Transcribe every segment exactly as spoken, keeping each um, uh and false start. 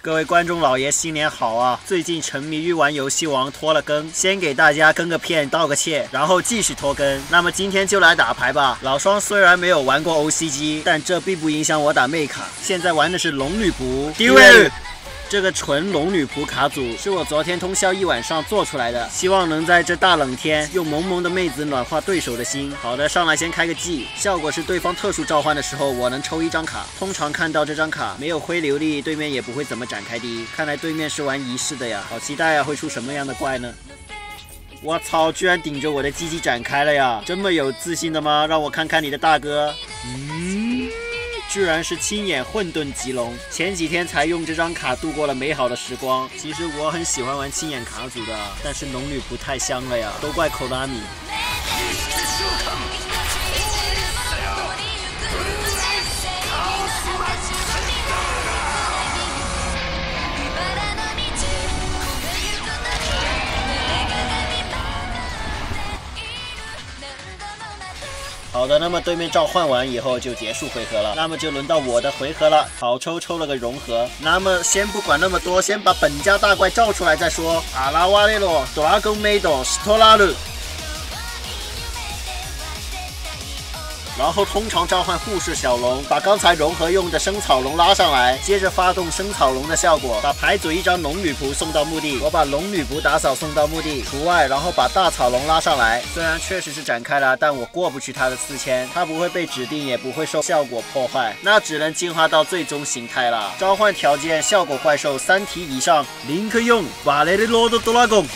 各位观众老爷新年好啊！最近沉迷于玩游戏王拖了更，先给大家更个片道个歉，然后继续拖更。那么今天就来打牌吧。老双虽然没有玩过 O C G， 但这并不影响我打妹卡。现在玩的是龙女仆。第位。 这个纯龙女仆卡组是我昨天通宵一晚上做出来的，希望能在这大冷天用萌萌的妹子暖化对手的心。好的，上来先开个技，效果是对方特殊召唤的时候，我能抽一张卡。通常看到这张卡没有灰流力，对面也不会怎么展开的。看来对面是玩仪式的呀，好期待啊，会出什么样的怪呢？ 我操！居然顶着我的鸡鸡展开了呀！这么有自信的吗？让我看看你的大哥。嗯，居然是青眼混沌棘龙。前几天才用这张卡度过了美好的时光。其实我很喜欢玩青眼卡组的，但是龙女仆太香了呀，都怪口拉米。 好的，那么对面召唤完以后就结束回合了，那么就轮到我的回合了。好抽抽了个融合，那么先不管那么多，先把本家大怪召出来再说。阿拉瓦雷罗，多拉贡梅多，斯托拉鲁。 然后通常召唤护士小龙，把刚才融合用的生草龙拉上来，接着发动生草龙的效果，把牌组一张龙女仆送到墓地。我把龙女仆打扫送到墓地除外，然后把大草龙拉上来。虽然确实是展开了，但我过不去他的四千，他不会被指定，也不会受效果破坏，那只能进化到最终形态了。召唤条件：效果怪兽三体以上，林克用瓦雷罗的多拉贡。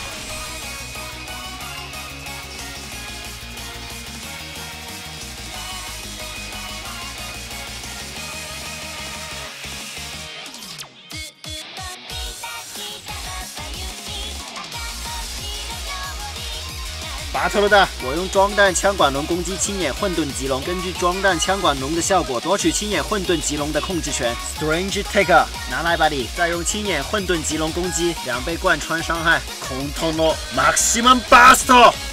拔头了的，我用装弹枪管龙攻击青眼混沌棘龙，根据装弹枪管龙的效果夺取青眼混沌棘龙的控制权。Strange Taker， 拿来吧你！再用青眼混沌棘龙攻击，两倍贯穿伤害。空投诺 Maximum Burst。